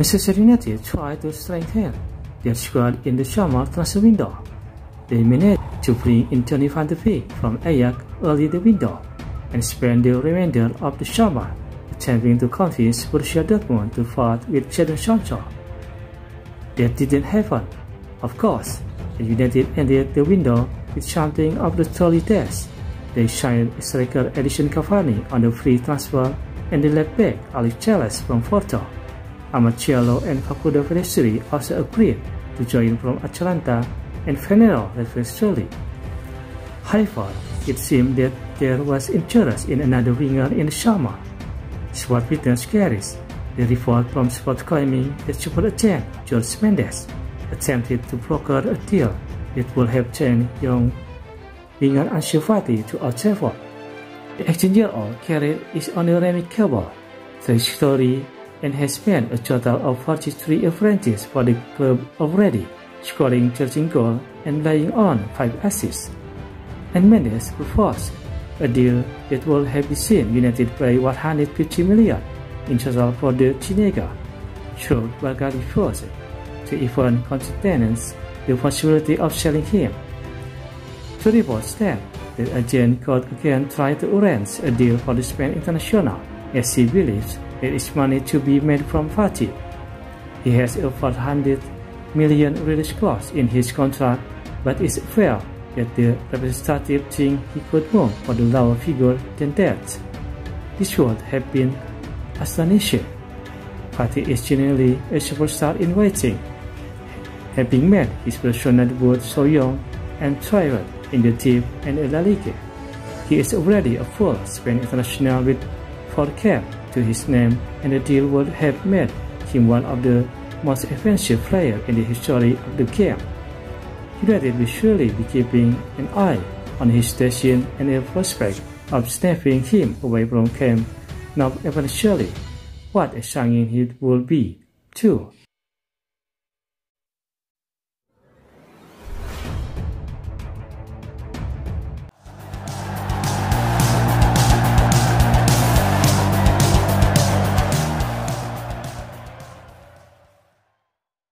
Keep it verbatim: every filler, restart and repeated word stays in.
Manchester United tried to strengthen their squad in the summer transfer window. They managed to bring in Donny from Ajax early in the window and spent the remainder of the summer attempting to convince Borussia Dortmund to part with Jadon Sancho. That didn't happen, of course, and United ended the window with something of the trolley test. They signed striker Edinson Cavani on the free transfer and the left back Ajax from Porto. Diallo and Facundo Pellistri also agreed to join from Atalanta and Penarol respectively. However, it seemed that there was interest in another winger in the summer. Sport witness carries the report from Sport claiming that super agent Jorge Mendes attempted to broker a deal that would have changed young winger Ansu Fati to Old Trafford. The eighteen-year-old career is on a remarkable trajectory and has made a total of forty-three appearances for the club already, scoring thirteen goals and laying on five assists. And Mendes proposed a deal that would have seen United pay one hundred fifty million in total for the teenager, so Barca refused to even consider the possibility of selling him. The report states that agent could again try to arrange a deal for the Spanish international, as he believes there is money to be made from Fati. He has a four hundred million release clause in his contract, but it's fair that the representative think he could move for the lower figure than that. This would have been astonishing. Fati is genuinely a superstar in waiting, having made his professional debut so young and thrived in the team and the La Liga. He is already a full Spanish international with four caps to his name, and the deal would have made him one of the most offensive players in the history of the game. United will surely be keeping an eye on his station and the prospect of snapping him away from camp, not eventually. What a signing it will be, too.